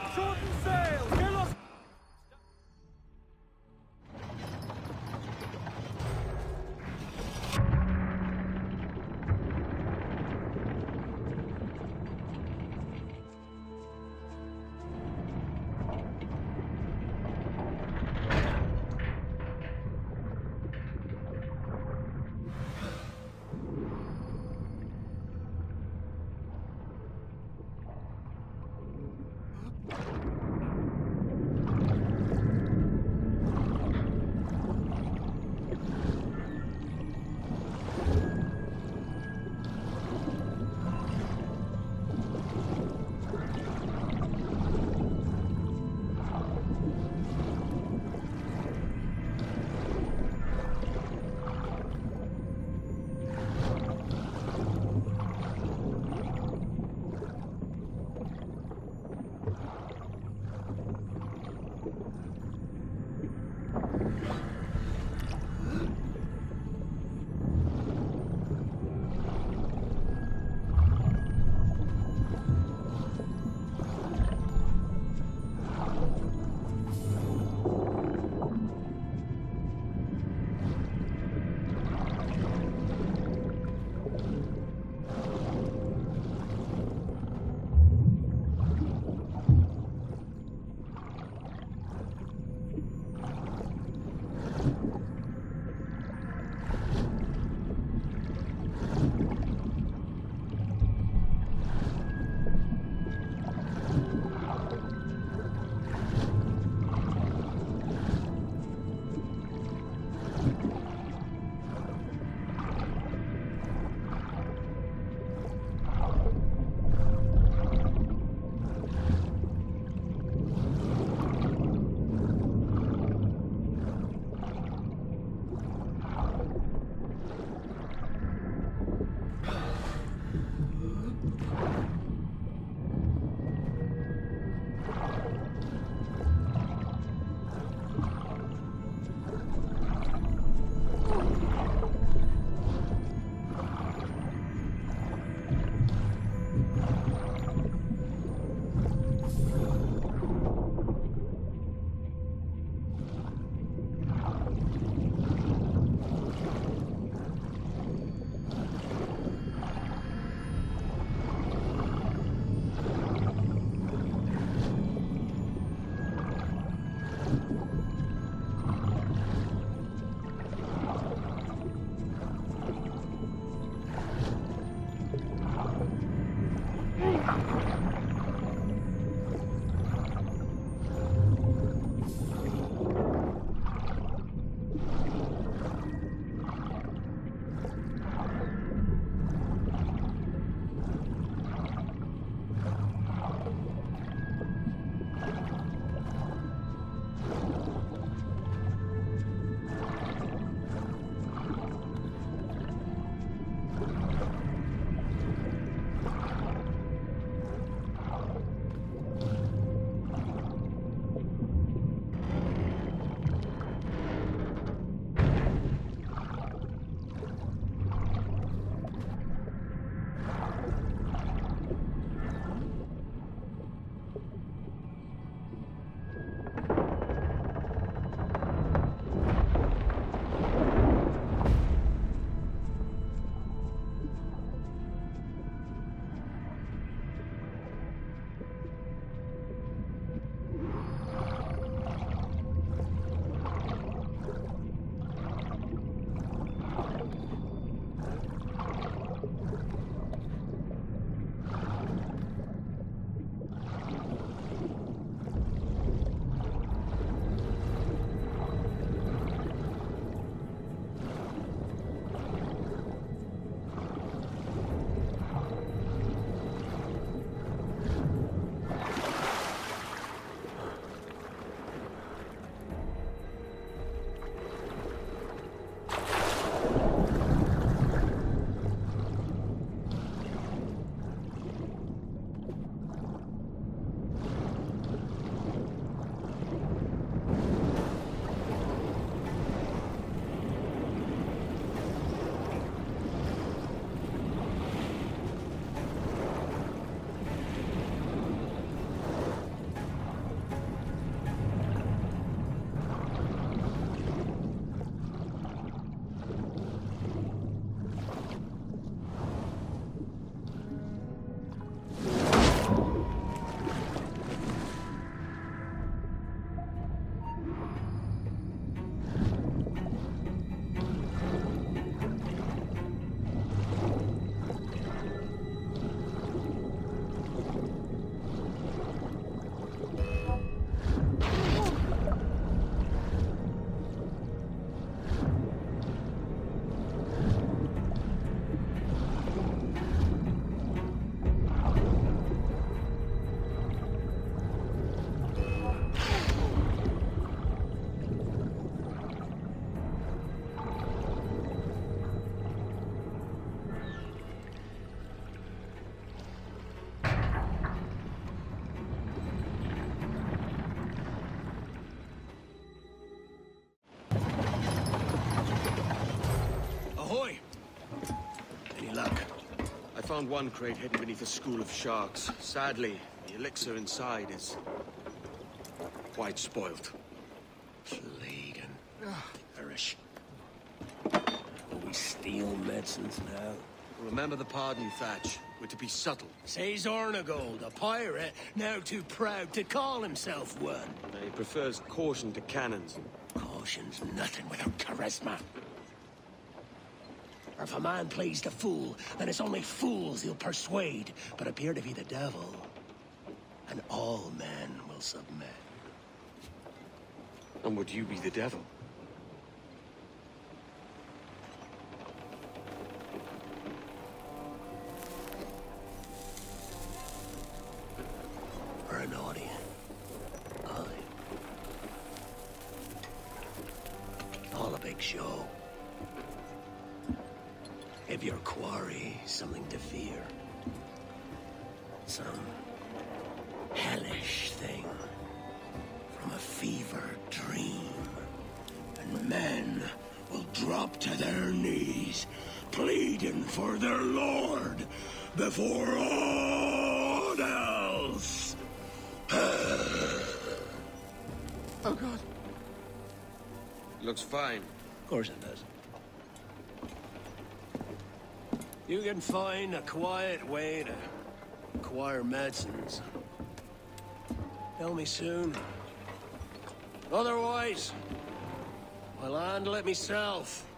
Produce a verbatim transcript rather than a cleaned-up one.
Shorten sail! Get us! found one crate hidden beneath a school of sharks. Sadly, the elixir inside is quite spoilt. Plagan. Perish. Will we steal medicines now? Remember the pardon, Thatch. We're to be subtle. Says Ornagold, a pirate, now too proud to call himself one. He prefers caution to cannons. Caution's nothing without charisma. Or if a man plays the fool, then it's only fools he'll persuade, but appear to be the devil. And all men will submit. And would you be the devil? Or an audience. Aye. All a big show. Give your quarry something to fear. Some hellish thing from a fevered dream. And men will drop to their knees, pleading for their lord before all else. Oh, God. Looks fine. Of course it does. You can find a quiet way to acquire medicines. Tell me soon. Otherwise, I'll handle it myself.